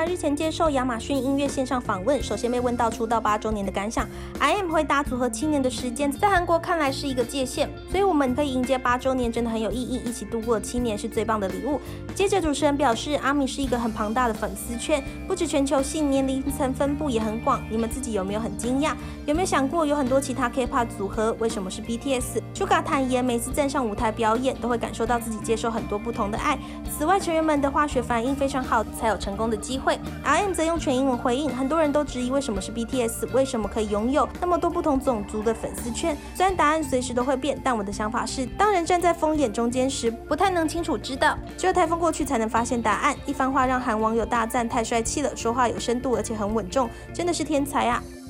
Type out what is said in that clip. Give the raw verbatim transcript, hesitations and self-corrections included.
团日前接受亚马逊音乐线上访问，首先被问到出道八周年的感想 ，I M 回答组合七年的时间，在韩国看来是一个界限，所以我们可以迎接八周年真的很有意义，一起度过七年是最棒的礼物。接着主持人表示，阿米是一个很庞大的粉丝圈，不止全球性，年龄层分布也很广。你们自己有没有很惊讶？有没有想过有很多其他 K-pop 组合，为什么是 B T S？Suga 坦言，每次站上舞台表演，都会感受到自己接受很多不同的爱。此外，成员们的化学反应非常好，才有成功的机会。I M 则用全英文回应，很多人都质疑为什么是 B T S， 为什么可以拥有那么多不同种族的粉丝圈？虽然答案随时都会变，但我的想法是，当人站在风眼中间时，不太能清楚知道，只有台风过去才能发现答案。一番话让韩网友大赞太帅气了，说话有深度，而且很稳重，真的是天才啊！